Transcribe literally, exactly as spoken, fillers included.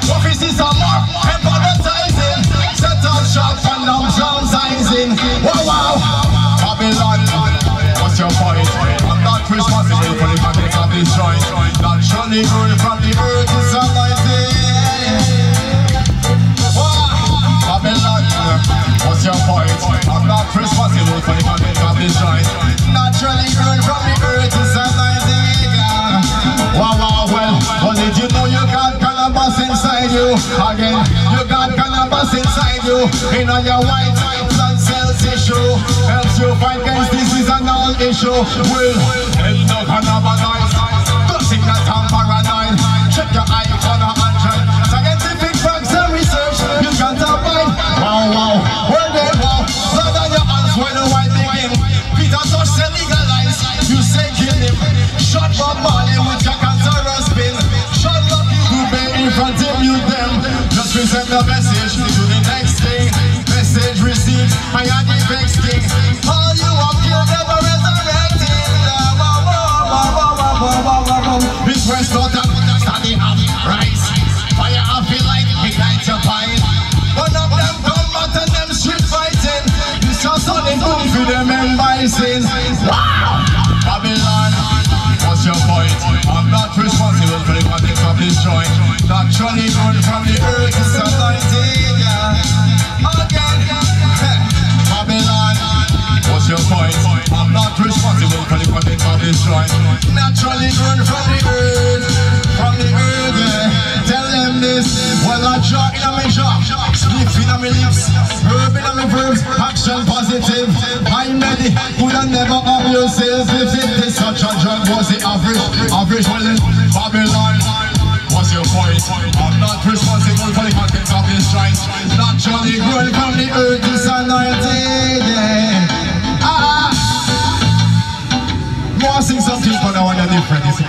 What is this a more advertising? Set up shop and now downsizing. Wow, wow. Babylon, what's your point? I'm not responsible for the content of this joint. Naturally growing from the earth is almighty. Babylon, what's your point? I'm not responsible for the content of this joint. Naturally growing from the earth is almighty. Wow, wow, well, well, did you know you got cannabis inside you? Again, you got cannabis inside you. In all your white blood cells tissue, helps you fight against disease and all issue. Well, hell no cannabinoids, don't think that I'm paranoid. Check your eye on a hundred. Scientific facts and research, you can't avoid. Wow, wow, where they wow, blood on your hands when the white begin. Peter Tosh said legalize, you say kill him. Shut Bob Marley with your cancerous spin. Shut Lucky Dube in front of you them. Just present the message to the next thing. Message received, I am the next king. All you have killed never resurrected. This West not a standing up, rise. Fire I feel like ignite your fire. One of them combat and them street fighting. This just something good for them and bison. Wow! Babylon, what's your point? I'm not responsible for the content of this joint. Naturally grown from the earth is anointing. Again, Babylon, what's your point? I'm not responsible for the content of this joint. Naturally grown from the earth, from the earth. Tell them this. Well, I jaw in my jaw, spliff in my lips, herb in my verbs, action positive. I'm ready, could I never have yourself if it is such a drug was the average, average well then Babylon. What's your point? I'm not responsible for the content of this joint. Naturally grown from the earth is anointed. Ah, you want to sing something for the one different?